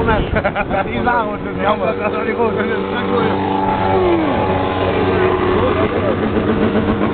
jammer. Ja, die waren we natuurlijk jammer. Dat is wel niet goed.